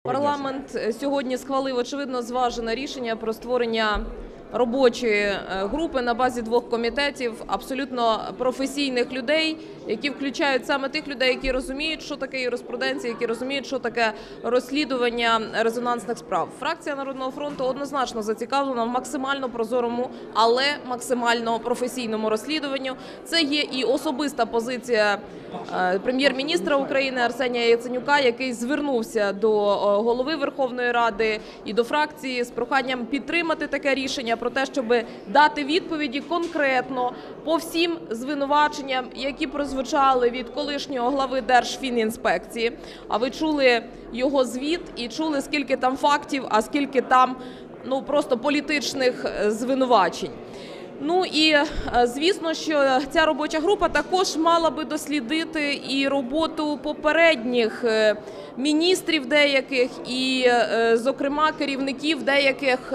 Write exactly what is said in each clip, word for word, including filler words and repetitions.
Парламент сьогодні схвалив, очевидно, зважене рішення про створення робочої групи на базі двох комітетів, абсолютно професійних людей, які включають саме тих людей, які розуміють, що таке юриспруденція, які розуміють, що таке розслідування резонансних справ. Фракція Народного фронту однозначно зацікавлена в максимально прозорому, але максимально професійному розслідуванню. Це є і особиста позиція прем'єр-міністра України Арсенія Яценюка, який звернувся до голови Верховної Ради і до фракції з проханням підтримати таке рішення про те, щоб дати відповіді конкретно по всім звинуваченням, які прозвучали від колишнього глави Держфінінспекції. А ви чули його звіт і чули, скільки там фактів, а скільки там ну, просто політичних звинувачень. Ну і, звісно, що ця робоча група також мала би дослідити і роботу попередніх міністрів деяких і, зокрема, керівників деяких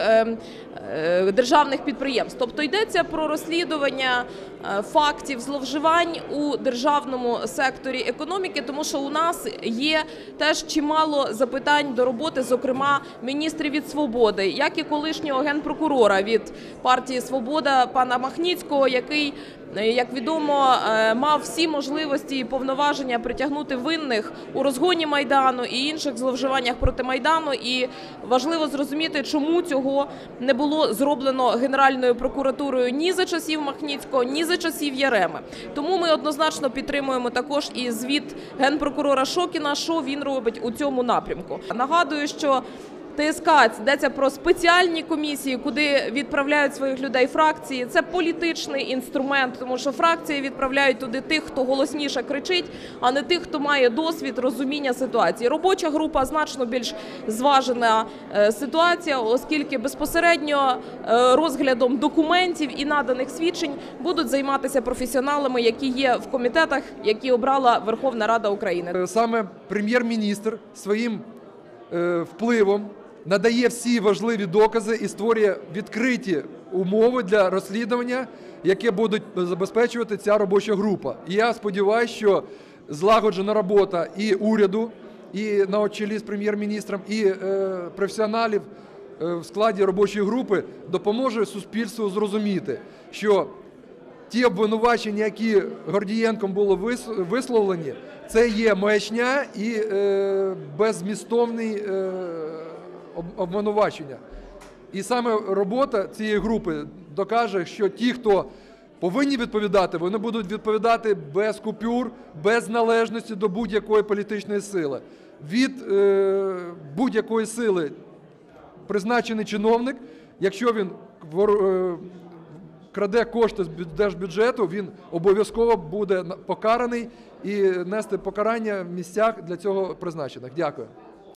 державних підприємств. Тобто йдеться про розслідування фактів зловживань у державному секторі економіки, тому що у нас є теж чимало запитань до роботи, зокрема, міністрів від «Свободи», як і колишнього генпрокурора від партії «Свобода» пана Махніцького, який, як відомо, мав всі можливості і повноваження притягнути винних у розгоні Майдану і інших зловживаннях проти Майдану. І важливо зрозуміти, чому цього не було зроблено Генеральною прокуратурою ні за часів Махніцького, ні за часів Яреми. Тому ми однозначно підтримуємо також і звіт генпрокурора Шокіна, що він робить у цьому напрямку. Нагадую, що ТСК – йдеться про спеціальні комісії, куди відправляють своїх людей фракції. Це політичний інструмент, тому що фракції відправляють туди тих, хто голосніше кричить, а не тих, хто має досвід, розуміння ситуації. Робоча група – значно більш зважена ситуація, оскільки безпосередньо розглядом документів і наданих свідчень будуть займатися професіоналами, які є в комітетах, які обрала Верховна Рада України. Саме прем'єр-міністр своїм впливом надає всі важливі докази і створює відкриті умови для розслідування, яке буде забезпечувати ця робоча група. І я сподіваюся, що злагоджена робота і уряду, і на чолі з прем'єр-міністром, і е, професіоналів е, в складі робочої групи допоможе суспільству зрозуміти, що ті обвинувачення, які Гордієнком були висловлені, це є маячня і е, беззмістовні е, обвинувачення. І саме робота цієї групи докаже, що ті, хто повинні відповідати, вони будуть відповідати без купюр, без належності до будь-якої політичної сили. Від е, будь-якої сили призначений чиновник, якщо він е, краде кошти з держбюджету, він обов'язково буде покараний і нести покарання в місцях для цього призначених. Дякую.